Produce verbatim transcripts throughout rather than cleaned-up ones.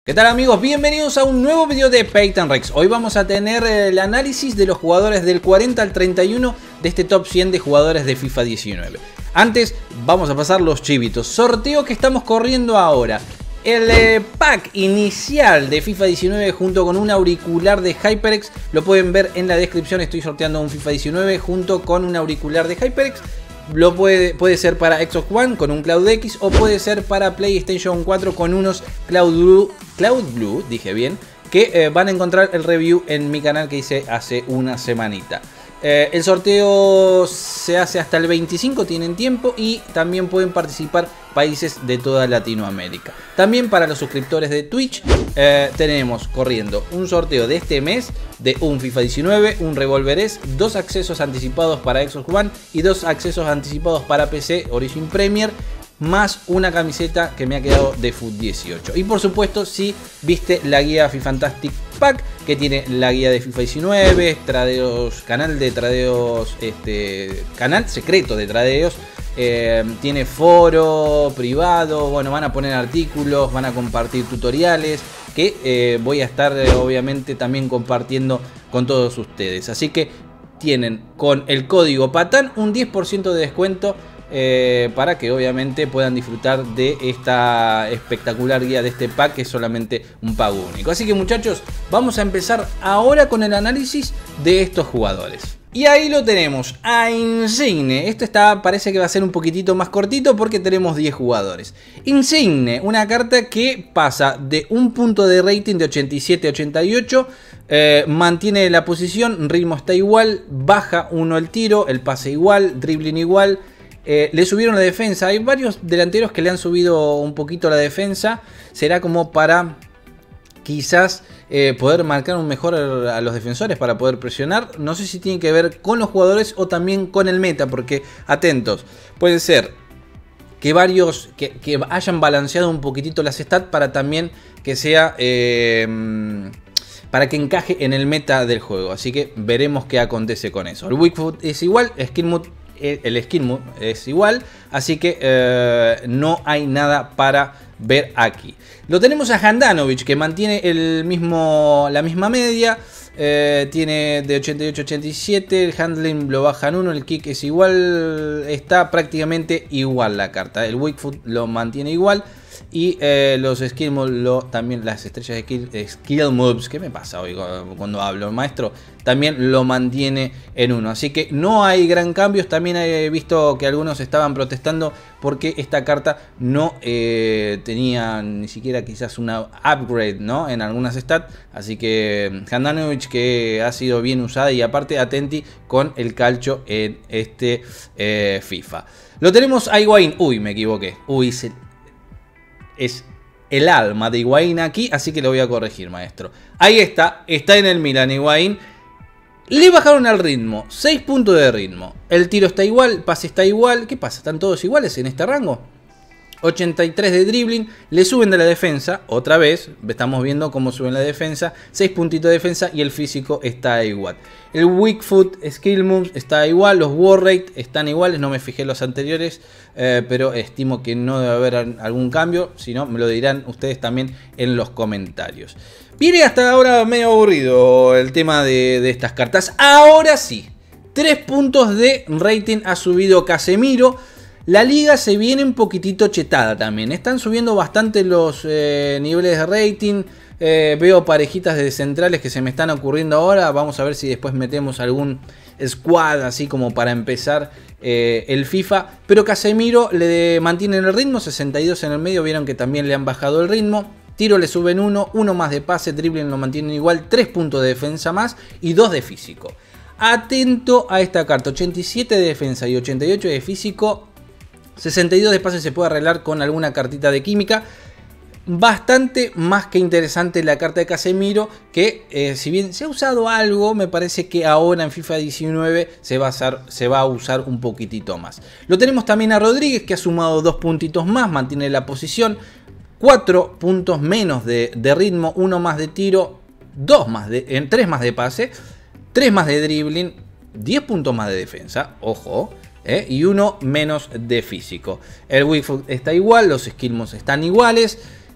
¿Qué tal amigos? Bienvenidos a un nuevo video de Peyton Rex. Hoy vamos a tener el análisis de los jugadores del cuarenta al treinta y uno de este top cien de jugadores de FIFA diecinueve. Antes vamos a pasar los chivitos. Sorteo que estamos corriendo ahora. El eh, pack inicial de FIFA diecinueve junto con un auricular de HyperX lo pueden ver en la descripción. Estoy sorteando un FIFA diecinueve junto con un auricular de HyperX. Lo puede, puede ser para Xbox One con un Cloud X o puede ser para PlayStation cuatro con unos Cloud Blue, Cloud Blue dije bien, que eh, van a encontrar el review en mi canal que hice hace una semanita. Eh, el sorteo se hace hasta el veinticinco, tienen tiempo, y también pueden participar países de toda Latinoamérica. También para los suscriptores de Twitch eh, tenemos corriendo un sorteo de este mes de un FIFA diecinueve, un Revolver S, dos accesos anticipados para Xbox One y dos accesos anticipados para P C Origin Premier, más una camiseta que me ha quedado de F U T dieciocho. Y por supuesto, si viste la guía FIFAntastic Pack, que tiene la guía de FIFA diecinueve, tradeos, canal de tradeos, este, canal secreto de tradeos, eh, tiene foro privado, bueno, van a poner artículos, van a compartir tutoriales, que eh, voy a estar eh, obviamente también compartiendo con todos ustedes. Así que tienen con el código PATAN un diez por ciento de descuento. Eh, para que obviamente puedan disfrutar de esta espectacular guía de este pack, que es solamente un pago único. Así que muchachos, vamos a empezar ahora con el análisis de estos jugadores. Y ahí lo tenemos, a Insigne. Esto está, parece que va a ser un poquitito más cortito porque tenemos diez jugadores. Insigne, una carta que pasa de un punto de rating de ochenta y siete a ochenta y ocho. Eh, mantiene la posición, ritmo está igual, baja uno el tiro, el pase igual, dribbling igual. Eh, le subieron la defensa. Hay varios delanteros que le han subido un poquito la defensa. Será como para quizás eh, poder marcar un mejor a los defensores, para poder presionar. No sé si tiene que ver con los jugadores o también con el meta, porque atentos, puede ser que varios que, que hayan balanceado un poquitito las stats para también que sea eh, para que encaje en el meta del juego. Así que veremos qué acontece con eso. El weak foot es igual, skill mode, el skill move es igual, así que eh, no hay nada para ver aquí. Lo tenemos a Handanovic, que mantiene el mismo, la misma media, eh, tiene de ochenta y ocho a ochenta y siete, el handling lo bajan uno, el kick es igual, está prácticamente igual la carta, el weak foot lo mantiene igual. Y eh, los skill moves, lo, también las estrellas de skill, skill moves, ¿qué me pasa hoy cuando hablo, maestro? También lo mantiene en uno. Así que no hay gran cambios. También he visto que algunos estaban protestando porque esta carta no eh, tenía ni siquiera quizás una upgrade, ¿no?, en algunas stats. Así que Handanovic, que ha sido bien usada, y aparte atenti con el calcho en este eh, FIFA. Lo tenemos a Higuaín. Uy, me equivoqué. Uy, se... es el alma de Higuaín aquí, así que lo voy a corregir, maestro. Ahí está, está en el Milan Higuaín. Le bajaron al ritmo, seis puntos de ritmo. El tiro está igual, el pase está igual. ¿Qué pasa? ¿Están todos iguales en este rango? ochenta y tres de dribbling, le suben de la defensa, otra vez, estamos viendo cómo suben la defensa, seis puntitos de defensa, y el físico está igual. El weak foot, skill moves está igual, los war rate están iguales, no me fijé los anteriores, eh, pero estimo que no debe haber algún cambio, si no me lo dirán ustedes también en los comentarios. Viene hasta ahora medio aburrido el tema de, de estas cartas. Ahora sí, tres puntos de rating ha subido Casemiro. La liga se viene un poquitito chetada también. Están subiendo bastante los eh, niveles de rating. Eh, veo parejitas de centrales que se me están ocurriendo ahora. Vamos a ver si después metemos algún squad así como para empezar eh, el FIFA. Pero Casemiro le mantiene el ritmo, sesenta y dos en el medio. Vieron que también le han bajado el ritmo. Tiro le suben uno, uno más de pase, dribbling lo mantienen igual, tres puntos de defensa más y dos de físico. Atento a esta carta, ochenta y siete de defensa y ochenta y ocho de físico. sesenta y dos de pase se puede arreglar con alguna cartita de química. Bastante más que interesante la carta de Casemiro, que eh, si bien se ha usado algo, me parece que ahora en FIFA diecinueve se va, a usar, se va a usar un poquitito más. Lo tenemos también a Rodríguez, que ha sumado dos puntitos más, mantiene la posición. cuatro puntos menos de, de ritmo, uno más de tiro, dos más de, en tres más de pase, tres más de dribbling, diez puntos más de defensa, ojo. ¿Eh? Y uno menos de físico. El weak foot está igual, los skill moves están iguales.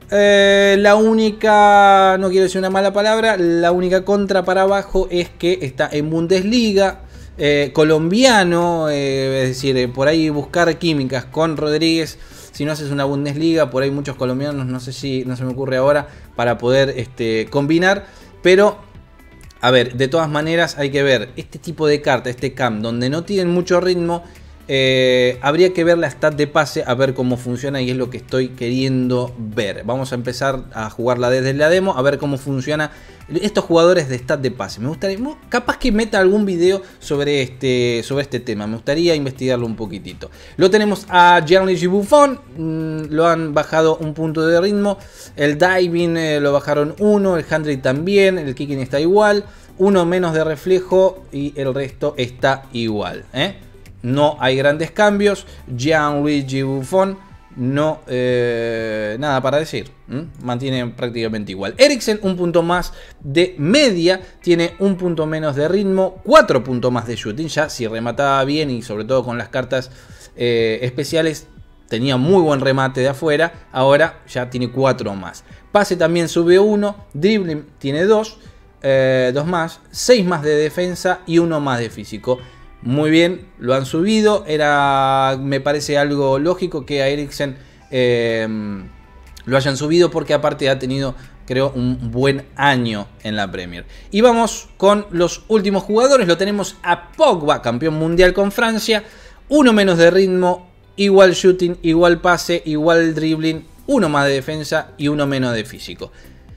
Eh, la única, no quiero decir una mala palabra, la única contra para abajo es que está en Bundesliga, eh, colombiano, eh, es decir, eh, por ahí buscar químicas con Rodríguez. Si no haces una Bundesliga, por ahí muchos colombianos, no sé si, no se me ocurre ahora, para poder este, combinar. Pero, a ver, de todas maneras hay que ver este tipo de carta, este camp, donde no tienen mucho ritmo. Eh, habría que ver la stat de pase, a ver cómo funciona, y es lo que estoy queriendo ver. Vamos a empezar a jugarla desde la demo, a ver cómo funciona estos jugadores de stat de pase. Me gustaría, capaz que meta algún video sobre este, sobre este tema, me gustaría investigarlo un poquitito. Lo tenemos a Gianluigi Buffon, mmm, lo han bajado un punto de ritmo, el diving eh, lo bajaron uno, el handling también, el kicking está igual, uno menos de reflejo y el resto está igual, ¿eh? No hay grandes cambios. Gianluigi Buffon, no, eh, nada para decir. ¿Mm? Mantiene prácticamente igual. Eriksen, un punto más de media. Tiene un punto menos de ritmo. Cuatro puntos más de shooting. Ya si remataba bien y sobre todo con las cartas eh, especiales, tenía muy buen remate de afuera. Ahora ya tiene cuatro más. Pase también sube uno. Dribbling tiene dos. Eh, dos más. seis más de defensa y uno más de físico. Muy bien, lo han subido. Era, me parece algo lógico que a Eriksen eh, lo hayan subido, porque aparte ha tenido, creo, un buen año en la Premier. Y vamos con los últimos jugadores. Lo tenemos a Pogba, campeón mundial con Francia. Uno menos de ritmo, igual shooting, igual pase, igual dribbling, uno más de defensa y uno menos de físico.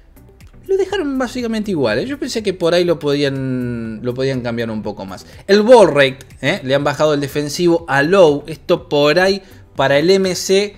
Lo dejaron básicamente igual, ¿eh? Yo pensé que por ahí lo podían, lo podían cambiar un poco más. El ball rate, ¿eh? Le han bajado el defensivo a low. Esto por ahí para el M C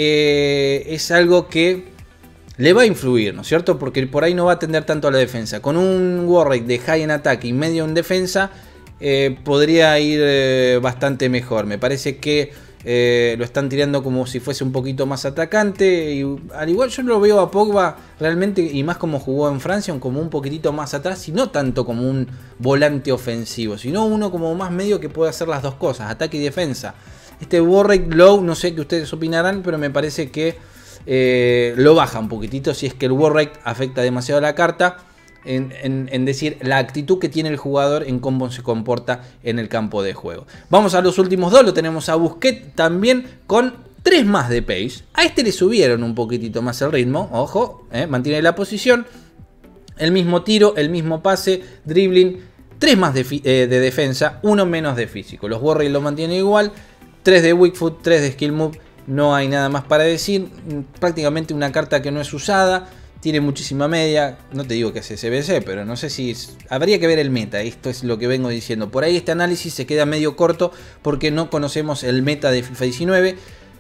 eh, es algo que le va a influir, ¿no es cierto? Porque por ahí no va a atender tanto a la defensa. Con un ball rate de high en ataque y medio en defensa eh, podría ir eh, bastante mejor. Me parece que Eh, lo están tirando como si fuese un poquito más atacante, y al igual yo lo veo a Pogba realmente, y más como jugó en Francia, como un poquitito más atrás, y no tanto como un volante ofensivo, sino uno como más medio que puede hacer las dos cosas, ataque y defensa. Este ball rate low, no sé qué ustedes opinarán, pero me parece que eh, lo baja un poquitito si es que el ball rate afecta demasiado a la carta. En, en, en decir, la actitud que tiene el jugador en cómo se comporta en el campo de juego. Vamos a los últimos dos. Lo tenemos a Busquets también con tres más de pace. A este le subieron un poquitito más el ritmo. Ojo, eh, mantiene la posición. El mismo tiro, el mismo pase, dribbling. tres más de, eh, de defensa, uno menos de físico. Los Warriors lo mantienen igual. tres de weak foot, tres de skill move. No hay nada más para decir. Prácticamente una carta que no es usada. Tiene muchísima media, no te digo que es S B C, pero no sé si... Es, habría que ver el meta, esto es lo que vengo diciendo. Por ahí este análisis se queda medio corto porque no conocemos el meta de FIFA diecinueve.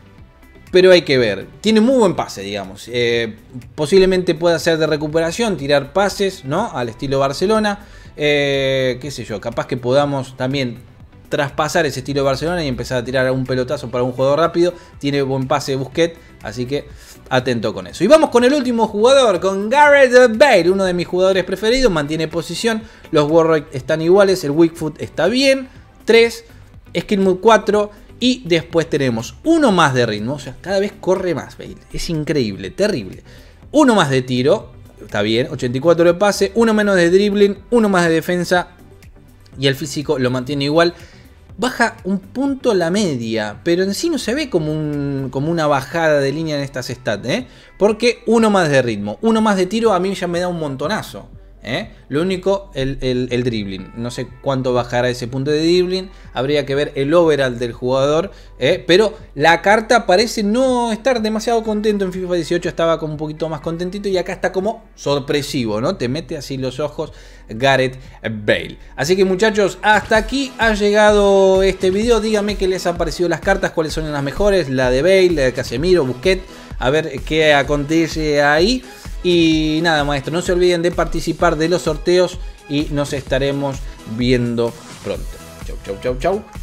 Pero hay que ver, tiene muy buen pase, digamos. Eh, posiblemente pueda ser de recuperación, tirar pases, ¿no? Al estilo Barcelona. Eh, qué sé yo, capaz que podamos también traspasar ese estilo de Barcelona y empezar a tirar un pelotazo para un jugador rápido. Tiene buen pase Busquets, así que atento con eso. Y vamos con el último jugador, con Gareth Bale, uno de mis jugadores preferidos. Mantiene posición, los Warriors están iguales, el weak foot está bien, tres, skill move cuatro, y después tenemos uno más de ritmo. O sea, cada vez corre más Bale, es increíble, terrible. Uno más de tiro, está bien, ochenta y cuatro de pase, uno menos de dribbling, uno más de defensa, y el físico lo mantiene igual. Baja un punto la media, pero en sí no se ve como, un, como una bajada de línea en estas stats, ¿eh? Porque uno más de ritmo, uno más de tiro a mí ya me da un montonazo, ¿eh? Lo único, el, el, el dribbling. No sé cuánto bajará ese punto de dribbling, habría que ver el overall del jugador, ¿eh? Pero la carta parece no estar demasiado contento. En FIFA dieciocho estaba como un poquito más contentito y acá está como sorpresivo, ¿no? Te mete así los ojos Gareth Bale. Así que muchachos, hasta aquí ha llegado este video. Díganme qué les han parecido las cartas, cuáles son las mejores, la de Bale, la de Casemiro, Busquets, a ver qué acontece ahí. Y nada, maestro, no se olviden de participar de los sorteos y nos estaremos viendo pronto. Chau, chau, chau, chau.